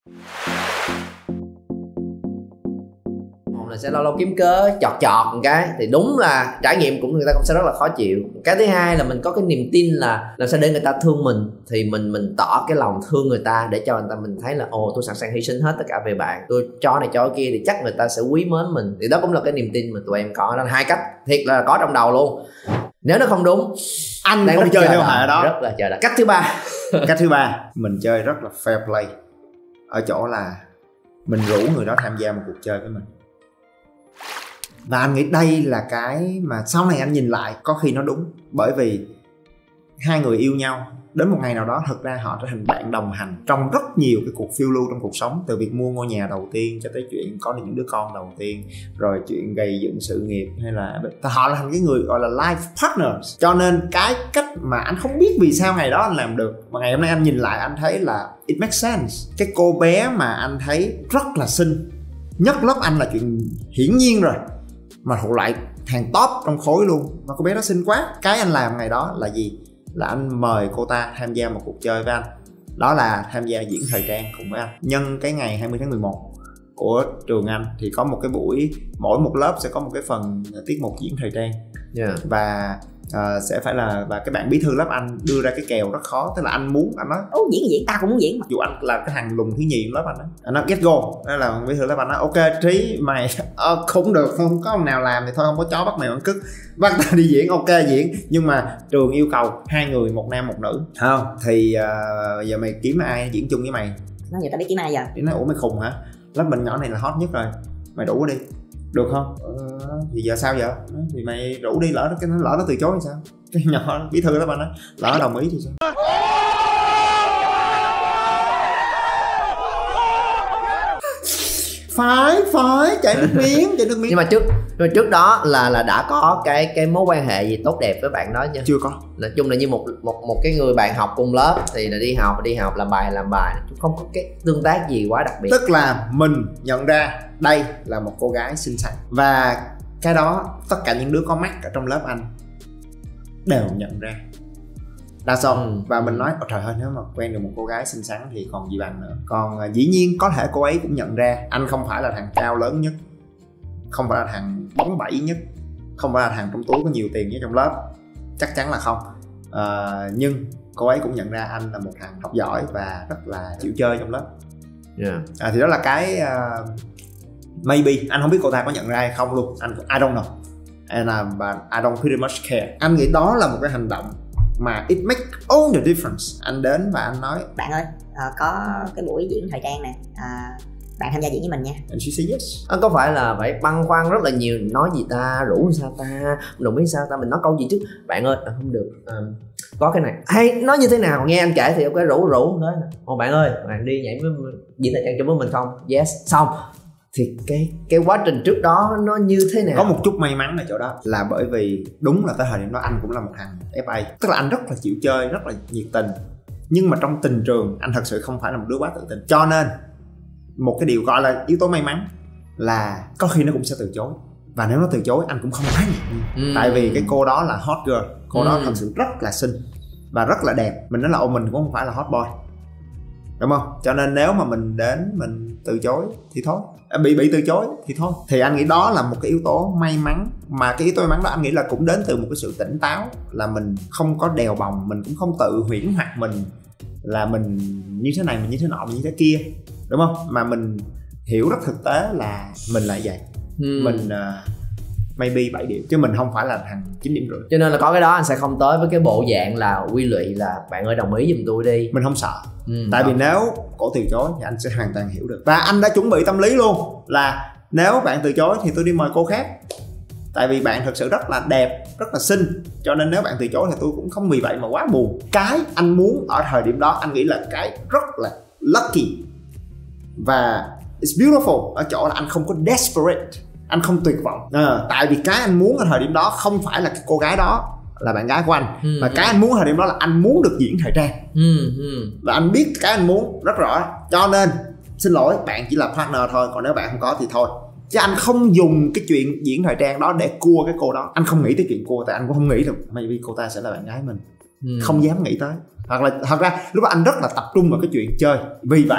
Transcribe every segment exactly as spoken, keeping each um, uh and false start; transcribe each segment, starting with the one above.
Là sẽ lâu lâu kiếm cớ chọt chọt một cái thì đúng là trải nghiệm cũng người ta cũng sẽ rất là khó chịu. Cái thứ hai là mình có cái niềm tin là làm sao để người ta thương mình, thì mình mình tỏ cái lòng thương người ta để cho người ta mình thấy là ồ tôi sẵn sàng hy sinh hết tất cả về bạn, tôi cho này cho kia thì chắc người ta sẽ quý mến mình. Thì đó cũng là cái niềm tin mà tụi em có. Đó là hai cách thiệt là có trong đầu luôn. Nếu nó không đúng, anh không chơi theo hệ đó, rất là chờ đợi. Cách thứ ba cách thứ ba mình chơi rất là fair play ở chỗ là mình rủ người đó tham gia một cuộc chơi với mình. Và anh nghĩ đây là cái mà sau này anh nhìn lại có khi nó đúng. Bởi vì hai người yêu nhau, đến một ngày nào đó thật ra họ trở thành bạn đồng hành trong rất nhiều cái cuộc phiêu lưu trong cuộc sống. Từ việc mua ngôi nhà đầu tiên cho tới chuyện có được những đứa con đầu tiên, rồi chuyện gây dựng sự nghiệp, hay là họ là thành cái người gọi là life partners. Cho nên cái cách mà anh không biết vì sao ngày đó anh làm được, mà ngày hôm nay anh nhìn lại anh thấy là it makes sense. Cái cô bé mà anh thấy rất là xinh nhất lớp anh là chuyện hiển nhiên rồi, mà thuộc lại hàng top trong khối luôn, mà cô bé đó xinh quá. Cái anh làm ngày đó là gì? Là anh mời cô ta tham gia một cuộc chơi với anh. Đó là tham gia diễn thời trang cùng với anh. Nhân cái ngày hai mươi tháng mười một của trường anh thì có một cái buổi, mỗi một lớp sẽ có một cái phần tiết mục diễn thời trang. Yeah. Và uh, sẽ phải là, và cái bạn bí thư lớp anh đưa ra cái kèo rất khó. Tức là anh muốn, anh nói Ồ diễn diễn ta cũng muốn diễn mà. dù anh là cái thằng lùn thứ nhì lớp anh đó, anh nói get go. Đó là bí thư lớp anh nói ok Trí mày ờ, không được, không có ông nào làm thì thôi, không có chó bắt mèo ăn cứt, bắt ta đi diễn. Ok diễn, nhưng mà trường yêu cầu hai người, một nam một nữ, không thì uh, giờ mày kiếm ai diễn chung với mày. Nói giờ tao biết kiếm ai giờ. Thì nói ủa mày khùng hả, lớp mình nhỏ này là hot nhất rồi, mày rủ đi được không? Ờ, thì giờ sao vậy? Thì mày rủ đi, lỡ nó lỡ nó từ chối thì sao? Cái nhỏ bí thư đó bạn nói lỡ nó đồng ý thì sao? phải phải chạy nước miếng chạy nước miếng nhưng mà trước nhưng mà trước đó là là đã có cái cái mối quan hệ gì tốt đẹp với bạn đó chưa? Chưa có. Nói chung là như một một một cái người bạn học cùng lớp thì là đi học đi học làm bài làm bài, không có cái tương tác gì quá đặc biệt. Tức là mình nhận ra đây là một cô gái xinh xắn, và cái đó tất cả những đứa có mắt ở trong lớp anh đều nhận ra. Đã xong. Ừ. Và mình nói ôi trời ơi, nếu mà quen được một cô gái xinh xắn thì còn gì bằng nữa. Còn à, dĩ nhiên có thể cô ấy cũng nhận ra anh không phải là thằng cao lớn nhất, không phải là thằng bóng bẩy nhất, không phải là thằng trong túi có nhiều tiền nhất trong lớp, chắc chắn là không. À, nhưng cô ấy cũng nhận ra anh là một thằng học giỏi và rất là chịu chơi trong lớp. Yeah. À, thì đó là cái uh, maybe anh không biết cô ta có nhận ra hay không luôn, anh I don't know, and uh, but I don't pretty much care. Anh nghĩ đó là một cái hành động mà it make all the difference. Anh đến và anh nói bạn ơi, uh, có cái buổi diễn thời trang nè, uh, bạn tham gia diễn với mình nha. And she said yes. Anh có phải là phải băn khoăn rất là nhiều, nói gì ta, rủ sao ta, đồng ý sao ta, mình nói câu gì chứ bạn ơi à, không được, à, có cái này hay nói như thế nào, nghe anh kể thì ok rủ rủ nói ồ bạn ơi bạn đi nhảy với diễn thời trang chung với mình không? Yes. Xong thì cái cái quá trình trước đó nó như thế nào? Có một chút may mắn ở chỗ đó là bởi vì đúng là tới thời điểm đó anh cũng là một thằng ép a, tức là anh rất là chịu chơi, rất là nhiệt tình, nhưng mà trong tình trường anh thật sự không phải là một đứa quá tự tin. Cho nên một cái điều gọi là yếu tố may mắn là có khi nó cũng sẽ từ chối, và nếu nó từ chối anh cũng không quá ngại. ừ. Tại vì cái cô đó là hot girl, cô ừ. đó thật sự rất là xinh và rất là đẹp. Mình nói là ô mình cũng không phải là hot boy, đúng không? Cho nên nếu mà mình đến mình từ chối thì thôi, à, bị bị từ chối thì thôi. Thì anh nghĩ đó là một cái yếu tố may mắn, mà cái yếu tố may mắn đó anh nghĩ là cũng đến từ một cái sự tỉnh táo, là mình không có đèo bòng, mình cũng không tự huyễn hoặc mình là mình như thế này, mình như thế nọ, mình như thế kia, đúng không? Mà mình hiểu rất thực tế là mình lại vậy. hmm. Mình uh, maybe bảy điểm chứ mình không phải là thằng chín điểm rưỡi. Cho nên là có cái đó anh sẽ không tới với cái bộ dạng là quy lụy là bạn ơi đồng ý giùm tôi đi. Mình không sợ. ừ, Tại đó. Vì nếu cổ từ chối thì anh sẽ hoàn toàn hiểu được. Và anh đã chuẩn bị tâm lý luôn là nếu bạn từ chối thì tôi đi mời cô khác. Tại vì bạn thật sự rất là đẹp, rất là xinh, cho nên nếu bạn từ chối thì tôi cũng không vì vậy mà quá buồn. Cái anh muốn ở thời điểm đó anh nghĩ là cái rất là lucky và it's beautiful ở chỗ là anh không có desperate, anh không tuyệt vọng. à, Tại vì cái anh muốn ở thời điểm đó không phải là cái cô gái đó là bạn gái của anh, ừ, mà cái anh muốn ở thời điểm đó là anh muốn được diễn thời trang. ừ, ừ. Và anh biết cái anh muốn rất rõ, cho nên xin lỗi bạn chỉ là partner thôi, còn nếu bạn không có thì thôi. Chứ anh không dùng cái chuyện diễn thời trang đó để cua cái cô đó. Anh không nghĩ tới chuyện cua, tại anh cũng không nghĩ được maybe cô ta sẽ là bạn gái mình. ừ. Không dám nghĩ tới. Hoặc là thật ra lúc đó anh rất là tập trung vào cái chuyện chơi. Vì vậy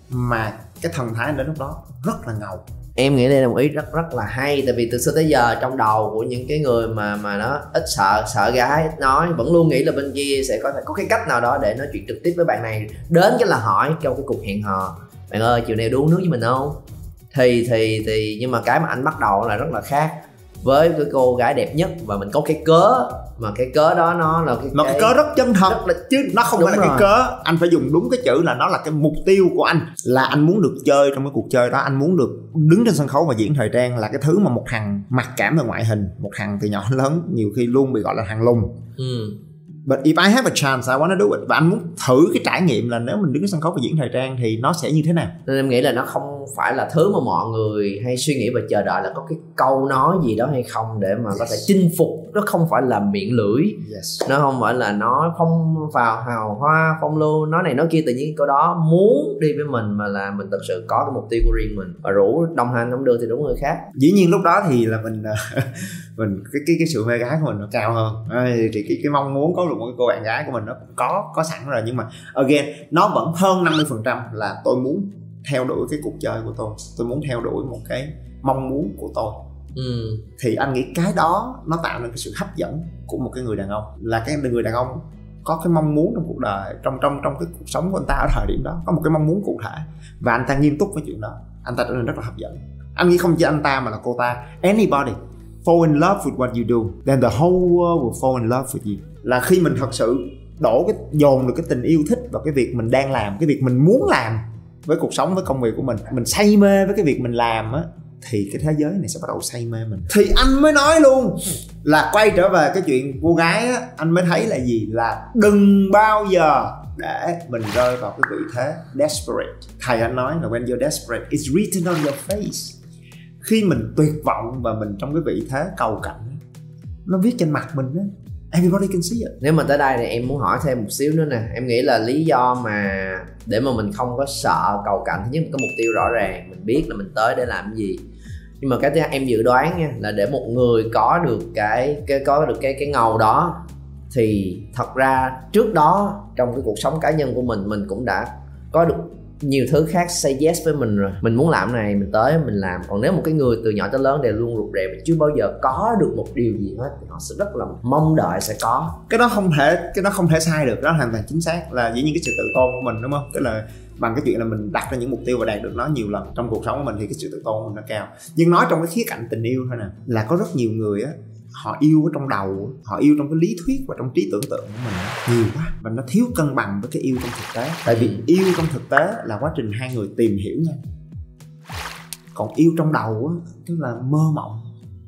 mà cái thần thái anh đến lúc đó rất là ngầu. Em nghĩ đây là một ý rất rất là hay, tại vì từ xưa tới giờ trong đầu của những cái người mà mà nó ít sợ sợ gái ít nói vẫn luôn nghĩ là bên kia sẽ có thể có cái cách nào đó để nói chuyện trực tiếp với bạn này, đến cái là hỏi trong cái cuộc hẹn hò, bạn ơi chiều nay uống nước với mình không, thì thì thì nhưng mà cái mà anh bắt đầu là rất là khác với cái cô gái đẹp nhất, và mình có cái cớ mà cái cớ đó nó là cái mà cái, cái cớ rất chân thật rất là, chứ nó không phải là rồi. Cái cớ anh phải dùng đúng cái chữ là nó là cái mục tiêu của anh, là anh muốn được chơi trong cái cuộc chơi đó, anh muốn được đứng trên sân khấu và diễn thời trang, là cái thứ mà một thằng mặc cảm về ngoại hình, một thằng từ nhỏ đến lớn nhiều khi luôn bị gọi là thằng lùn. ừ. But if I have a chance, I wanna do it. Và anh muốn thử cái trải nghiệm là nếu mình đứng trên sân khấu và diễn thời trang thì nó sẽ như thế nào. Nên em nghĩ là nó không phải là thứ mà mọi người hay suy nghĩ và chờ đợi là có cái câu nói gì đó hay không để mà có thể chinh phục. Nó không phải là miệng lưỡi, Yes. nó không phải là nói phong vào hào hoa phong lưu, nói này nói kia, tự nhiên câu đó muốn đi với mình, mà là mình thật sự có cái mục tiêu của riêng mình và rủ đồng hành không được thì đúng người khác. Dĩ nhiên lúc đó thì là mình mình cái cái cái sự mê gái của mình nó cao hơn. Ê, thì cái cái mong muốn có được một cái cô bạn gái của mình nó cũng có có sẵn rồi, nhưng mà again nó vẫn hơn năm mươi phần trăm là tôi muốn theo đuổi cái cuộc chơi của tôi, tôi muốn theo đuổi một cái mong muốn của tôi. ừ. Thì anh nghĩ cái đó nó tạo nên cái sự hấp dẫn của một cái người đàn ông, là cái người đàn ông có cái mong muốn trong cuộc đời, trong trong trong cái cuộc sống của anh ta ở thời điểm đó có một cái mong muốn cụ thể và anh ta nghiêm túc với chuyện đó, anh ta trở nên rất là hấp dẫn. Anh nghĩ không chỉ anh ta mà là cô ta, anybody fall in love with what you do, then the whole world will fall in love with you. Là khi mình thật sự đổ cái dồn được cái tình yêu thích vào cái việc mình đang làm, cái việc mình muốn làm với cuộc sống, với công việc của mình, mình say mê với cái việc mình làm á, thì cái thế giới này sẽ bắt đầu say mê mình. Thì anh mới nói luôn là quay trở về cái chuyện cô gái á, anh mới thấy là gì, là đừng bao giờ để mình rơi vào cái vị thế desperate. Thầy anh nói là when you're desperate, it's written on your face. Khi mình tuyệt vọng và mình trong cái vị thế cầu cạnh, nó viết trên mặt mình á, everybody can see it. Nếu mà tới đây thì em muốn hỏi thêm một xíu nữa nè. Em nghĩ là lý do mà để mà mình không có sợ cầu cạnh, thứ nhất là có mục tiêu rõ ràng, mình biết là mình tới để làm gì. Nhưng mà cái thứ hai em dự đoán nha, là để một người có được cái, cái có được cái cái ngầu đó thì thật ra trước đó trong cái cuộc sống cá nhân của mình, mình cũng đã có được nhiều thứ khác say yes với mình rồi. Mình muốn làm này mình tới mình làm. Còn nếu một cái người từ nhỏ tới lớn đều luôn rụt rè và chưa bao giờ có được một điều gì hết thì họ sẽ rất là mong đợi sẽ có. Cái đó không thể, cái đó không thể sai được, đó hoàn toàn chính xác. Là dĩ nhiên cái sự tự tôn của mình, đúng không? Tức là bằng cái chuyện là mình đặt ra những mục tiêu và đạt được nó nhiều lần trong cuộc sống của mình thì cái sự tự tôn của mình nó cao. Nhưng nói trong cái khía cạnh tình yêu thôi nè, là có rất nhiều người á, họ yêu ở trong đầu, họ yêu trong cái lý thuyết và trong trí tưởng tượng của mình nhiều quá, và nó thiếu cân bằng với cái yêu trong thực tế. Tại vì yêu trong thực tế là quá trình hai người tìm hiểu nhau, còn yêu trong đầu á, tức là mơ mộng.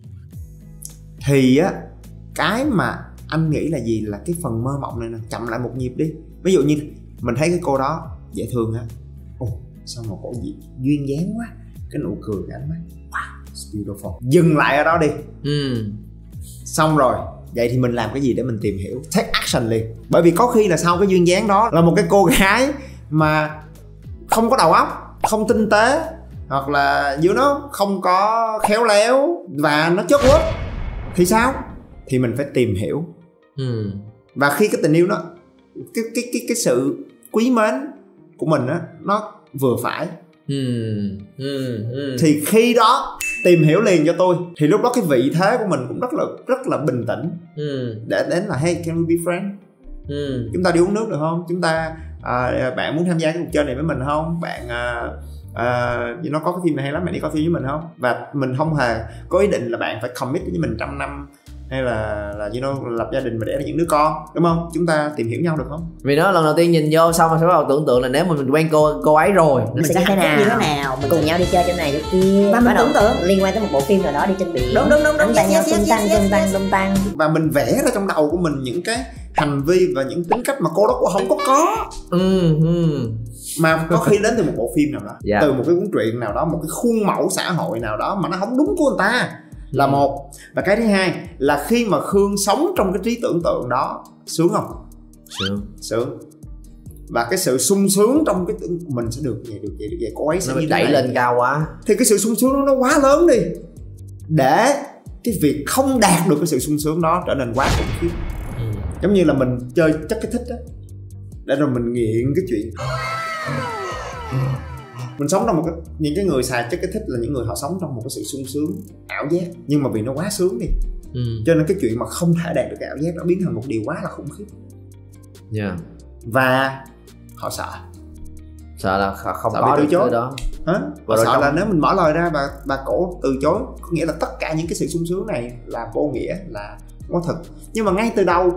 Thì á, cái mà anh nghĩ là gì, là cái phần mơ mộng này nè, chậm lại một nhịp đi. Ví dụ như mình thấy cái cô đó dễ thương á, ồ sao mà cổ gì duyên dáng quá, cái nụ cười, cái ánh mắt, wow, it's beautiful. Dừng lại ở đó đi. ừ. Xong rồi, vậy thì mình làm cái gì để mình tìm hiểu, take action liền. Bởi vì có khi là sau cái duyên dáng đó là một cái cô gái mà không có đầu óc, không tinh tế, hoặc là you know, không có khéo léo và nó chớt quất, thì sao? Thì mình phải tìm hiểu. ừ. Và khi cái tình yêu nó, cái cái cái cái sự quý mến của mình á, nó vừa phải, ừ. Ừ. Ừ. thì khi đó tìm hiểu liền cho tôi, thì lúc đó cái vị thế của mình cũng rất là rất là bình tĩnh. ừ. Để đến là hey, can we be friends? ừ. Chúng ta đi uống nước được không? Chúng ta à, bạn muốn tham gia cái cuộc chơi này với mình không? Bạn à, à, nó có cái phim này hay lắm, bạn đi coi phim với mình không? Và mình không hề có ý định là bạn phải commit với mình trăm năm, hay là là you know, lập gia đình và đẻ ra những đứa con, đúng không? Chúng ta tìm hiểu nhau được không? Vì đó lần đầu tiên nhìn vô xong rồi sẽ bắt đầu tưởng tượng là nếu mà mình quen cô cô ấy rồi mình sẽ như thế nào, như thế nào, mình cùng nhau đi chơi chỗ này chỗ kia, và mình tưởng tượng liên quan tới một bộ phim nào đó đi trên biển, đúng đúng đúng đúng, tay nhau tung tăng tung tăng tung tăng, và mình vẽ ra trong đầu của mình những cái hành vi và những tính cách mà cô đó cũng không có có, ừ. Ừ. mà có khi đến từ một bộ phim nào đó, Dạ. từ một cái cuốn truyện nào đó, một cái khuôn mẫu xã hội nào đó mà nó không đúng của người ta, là Ừ. một. Và cái thứ hai là khi mà Khương sống trong cái trí tưởng tượng đó, sướng không? Sướng. Sướng. Và cái sự sung sướng trong cái tưởng mình sẽ được vậy, được vậy, được vậy, cô ấy sẽ Nó như đẩy thế này. lên cao quá. Thì cái sự sung sướng đó nó quá lớn đi, để cái việc không đạt được cái sự sung sướng đó trở nên quá khủng khiếp. ừ. Giống như là mình chơi chất kích thích á, để rồi mình nghiện cái chuyện mình sống trong một cái, những cái người xài chất kích thích là những người họ sống trong một cái sự sung sướng ảo giác, nhưng mà vì nó quá sướng đi, ừ. cho nên cái chuyện mà không thể đạt được cái ảo giác nó biến thành một điều quá là khủng khiếp. Yeah. Và họ sợ sợ là không sợ có bị từ chối đó. Hả? Và sợ trong... là nếu mình mở lời ra bà bà cổ từ chối, có nghĩa là tất cả những cái sự sung sướng này là vô nghĩa, là không có thật. Nhưng mà ngay từ đầu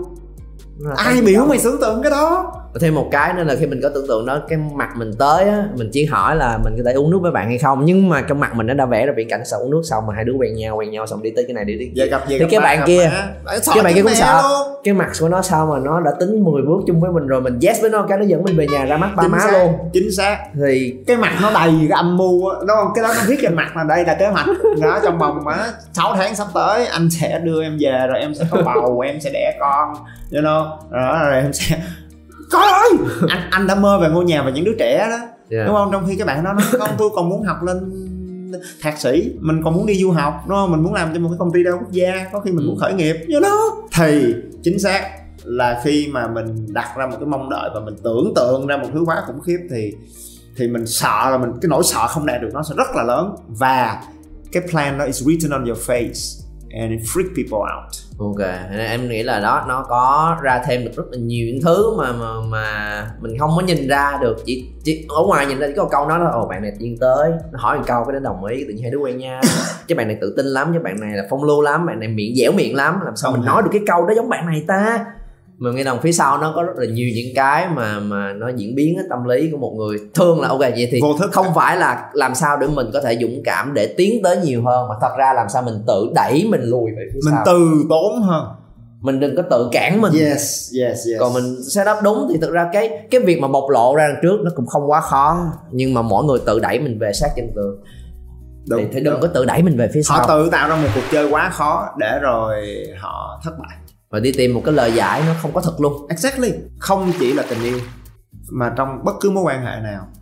ai biểu mày tưởng tượng cái đó. Thêm một cái nữa là khi mình có tưởng tượng đó, cái mặt mình tới á, mình chỉ hỏi là mình có thể uống nước với bạn hay không, nhưng mà trong mặt mình nó đã vẽ ra viễn cảnh sao uống nước xong mà hai đứa quen nhau quen nhau xong đi tới cái này đi đi vậy gặp gì thì cái bạn kia cái bạn kia cũng sợ luôn. Cái mặt của nó sao mà nó đã tính mười bước chung với mình rồi, mình yes với nó cái nó dẫn mình về nhà ra mắt ba má luôn. Chính xác. Thì cái mặt nó đầy cái âm mưu á, đúng không? Cái đó nó viết trên mặt là đây là kế hoạch đó, trong vòng á sáu tháng sắp tới anh sẽ đưa em về rồi em sẽ có bầu, em sẽ đẻ con, you know, rồi, rồi em sẽ coi ơi anh anh đã mơ về ngôi nhà và những đứa trẻ đó, yeah. đúng không? Trong khi cái bạn đó nói không, tôi còn muốn học lên thạc sĩ, mình còn muốn đi du học, đúng không? Mình muốn làm cho một cái công ty đa quốc gia, có khi mình ừ. muốn khởi nghiệp, you know. Thì chính xác là khi mà mình đặt ra một cái mong đợi và mình tưởng tượng ra một thứ quá khủng khiếp thì thì mình sợ là mình cái nỗi sợ không đạt được nó sẽ rất là lớn, và cái plan đó is written on your face and it freak people out. Ok, em nghĩ là đó, nó có ra thêm được rất là nhiều những thứ mà mà mà mình không có nhìn ra được, chỉ, chỉ ở ngoài nhìn ra chỉ có một câu nói là ồ bạn này tiên tới, nó hỏi một câu cái nó đồng ý, tự nhiên hai đứa quen nhau. Chứ bạn này tự tin lắm, chứ bạn này là phong lưu lắm, bạn này miệng dẻo miệng lắm, làm sao không mình hả? Nói được cái câu đó giống bạn này ta. Mà nghe đồng phía sau nó có rất là nhiều những cái mà mà nó diễn biến cái tâm lý của một người. Thường là ok vậy thì vô thức không cả. Phải là làm sao để mình có thể dũng cảm để tiến tới nhiều hơn, mà thật ra làm sao mình tự đẩy mình lùi về phía mình sau, mình từ tốn hơn, mình đừng có tự cản mình. Yes, yes, yes. Còn mình set up đúng thì thực ra cái cái việc mà bộc lộ ra đằng trước nó cũng không quá khó, nhưng mà mỗi người tự đẩy mình về sát chân tường. Đúng, thì, thì đừng đúng. Có tự đẩy mình về phía sau. Họ tự tạo ra một cuộc chơi quá khó để rồi họ thất bại và đi tìm một cái lời giải nó không có thật luôn. Exactly. Không chỉ là tình yêu mà trong bất cứ mối quan hệ nào,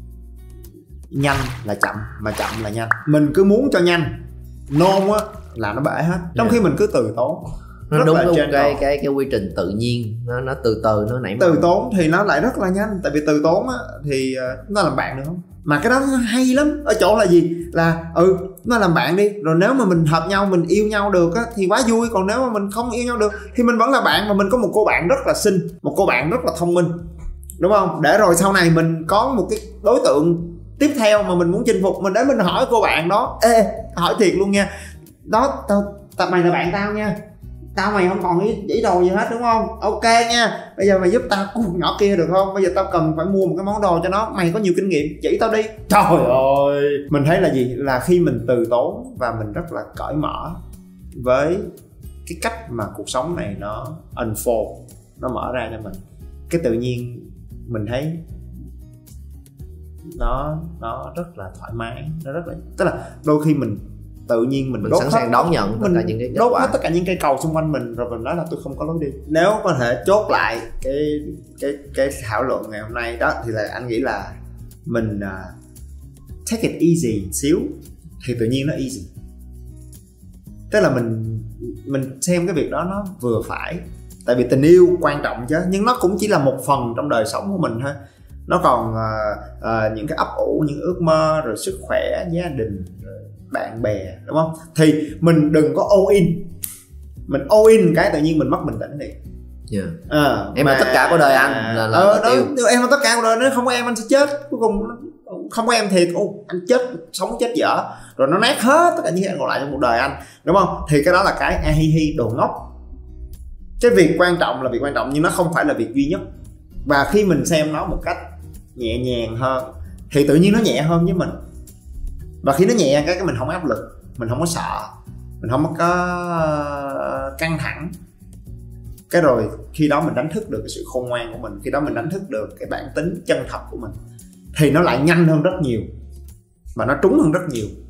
nhanh là chậm mà chậm là nhanh. Mình cứ muốn cho nhanh, nôn á là nó bể hết. Trong yeah. khi mình cứ từ tốn, nó đúng đúng cái, cái cái cái quy trình tự nhiên, nó nó từ từ nó nảy mầm. Từ tốn thì nó lại rất là nhanh, tại vì từ tốn á thì nó làm bạn được không? Mà cái đó nó hay lắm, ở chỗ là gì? Là ừ nó làm bạn đi, rồi nếu mà mình hợp nhau, mình yêu nhau được á thì quá vui, còn nếu mà mình không yêu nhau được thì mình vẫn là bạn, mà mình có một cô bạn rất là xinh, một cô bạn rất là thông minh, đúng không? Để rồi sau này mình có một cái đối tượng tiếp theo mà mình muốn chinh phục, mình đến mình hỏi cô bạn đó, ê hỏi thiệt luôn nha, đó tao tao mày là bạn tao nha, tao mày không còn ý, ý đồ gì hết đúng không? Ok nha, bây giờ mày giúp tao có một nhỏ kia được không? Bây giờ tao cần phải mua một cái món đồ cho nó, mày có nhiều kinh nghiệm chỉ tao đi. Trời ơi, mình thấy là gì? Là khi mình từ tốn và mình rất là cởi mở với cái cách mà cuộc sống này nó unfold, nó mở ra cho mình, cái tự nhiên mình thấy nó nó rất là thoải mái, nó rất là, tức là đôi khi mình tự nhiên mình, mình đốt sẵn sàng đón nhận tất cả những cái đốt hết tất cả những cây cầu xung quanh mình, rồi mình nói là tôi không có lối đi. Nếu có thể chốt lại cái cái cái thảo luận ngày hôm nay đó thì là anh nghĩ là mình uh, take it easy xíu thì tự nhiên nó easy. Tức là mình mình xem cái việc đó nó vừa phải, tại vì tình yêu quan trọng chứ, nhưng nó cũng chỉ là một phần trong đời sống của mình thôi. Nó còn uh, uh, những cái ấp ủ, những ước mơ, rồi sức khỏe, gia đình, rồi bạn bè, đúng không? Thì mình đừng có all in. Mình all in cái tự nhiên mình mất bình tĩnh đi. Yeah. À, em mà, là tất cả của đời anh là, là ờ, đó, yêu. Em là tất cả của đời, nếu không có em anh sẽ chết. Cuối cùng không có em thì ô, anh chết, sống chết dở, rồi nó nát hết tất cả những cái còn lại trong cuộc đời anh, đúng không? Thì cái đó là cái a hi hi đồ ngốc. Cái việc quan trọng là việc quan trọng, nhưng nó không phải là việc duy nhất. Và khi mình xem nó một cách nhẹ nhàng hơn thì tự nhiên nó nhẹ hơn với mình. Và khi nó nhẹ cái, cái mình không áp lực, mình không có sợ, mình không có căng thẳng, cái rồi khi đó mình đánh thức được cái sự khôn ngoan của mình, khi đó mình đánh thức được cái bản tính chân thật của mình, thì nó lại nhanh hơn rất nhiều và nó trúng hơn rất nhiều.